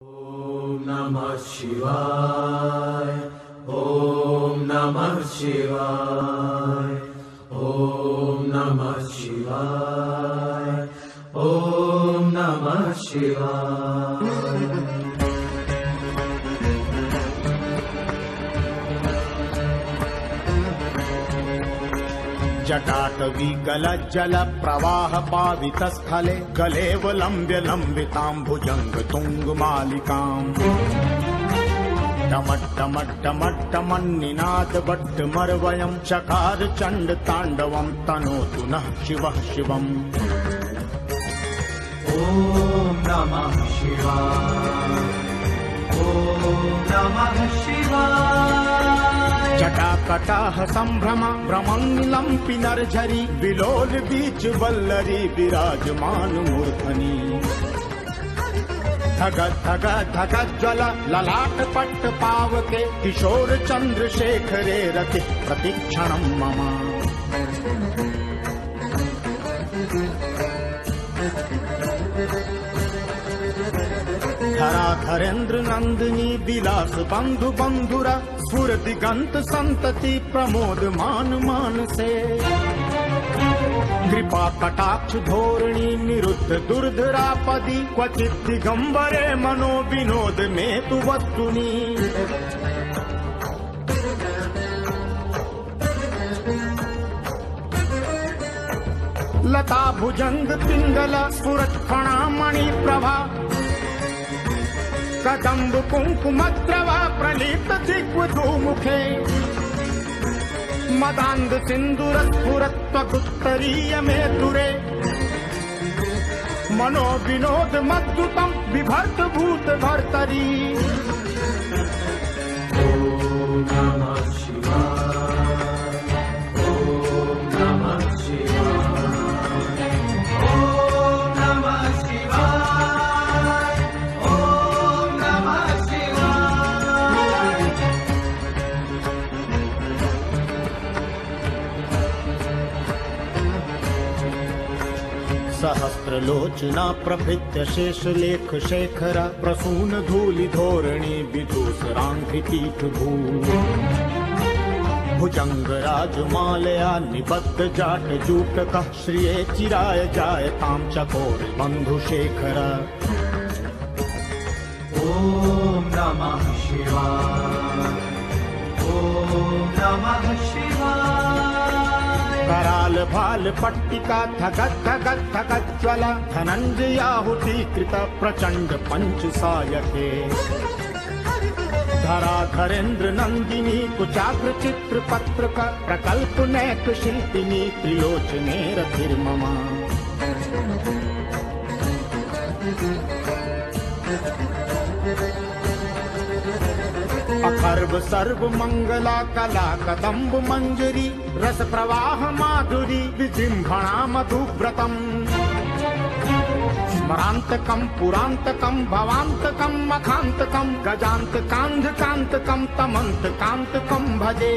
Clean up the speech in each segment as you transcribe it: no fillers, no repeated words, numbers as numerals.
Om Namah Shivaya. Om Namah Shivaya. Om Namah Shivaya. Om Namah Shivaya. जटाटवी गलज्जल प्रवाह पावित स्थले गलेव लम्ब्य लम्बितां भुजंग तुंग मालिकाम् टमट्टमट्टमट्टमन्निनाद भट्टमर्वयम् चकार चण्ड ताण्डवम् तनोतु नः शिवः शिवम्। Om Namah Shivaya. Om Namah Shivaya. जटाकटाह संभ्रम भ्रमन्निलम्पि नरझरी विलोल बीच वल्लरी विराजमान मूर्धनि धग धग धग ज्वल ललाट पट्ट पावके किशोर चंद्रशेखरे रति प्रतिक्षणं मम। धराधरेन्द्र नंदिनी विलास बंधु बंधुरा स्फुर दिगंत संतति प्रमोद मान मान से कृपा कटाक्ष धोरणी निरुद्ध दुर्धरापदी क्वचित दिगंबरे मनो विनोद में तु वस्तुनि। लता भुजंग पिंगल स्फुरत फणामणि प्रभा कदम्ब कुंकुमद्रवा प्रलीप्त दिग्वधूमुखे मदान्ध सिन्दूर स्फुरत्वगुत्तरीय मेतुरे मनो विनोद मद्युतं बिभर्त भूत Bhartari. Om Namah Shivaya. Om Namah Shivaya. Om Namah Shivaya. Om Namah Shivaya. सहस्रलोचना प्रभृत्य शेष लेख शेखरा प्रसून धूलि धोरणी विदूसरांघ्रि पीठ भू भुजंग राजमालया निबद्ध जाट जूटकः श्रिये चिराय जायतां चकोर बंधु शेखरा। Om Namah Shivaya. Om Namah Shivaya. कराल भाल पट्टिका धगत धगत धगत ज्वला धनंजयाहुतीकृत प्रचंड पंच सायके धराधरेन्द्र नंदिनी कुचाग्र चित्र पत्रक प्रकल्प नैक शिल्पिनी त्रिलोचने रतिर्ममा। अखर्व सर्व मंगला कला कदम्ब मंजरी रस प्रवाह माधुरी विजृंभणा मधुव्रतम् स्मरांतकं पुरांतकं भवांतकं मखांतकं गजांतकांधकांतकं तमंतकांतकं भजे।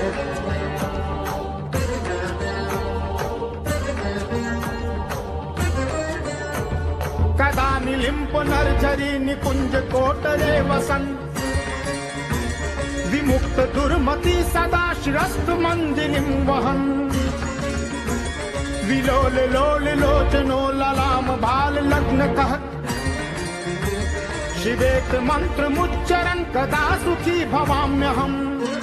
कदा निलिंप नरझरी निकुंज कोटरे वसन विमुक्त दुर्मति सदा शिरस्त मंदिरिं वहन् विलोल लोल लोचनो ललाम भाल लग्न कह शिवेत मंत्र मुच्चरन् कदा सुखी भवाम्यहम्।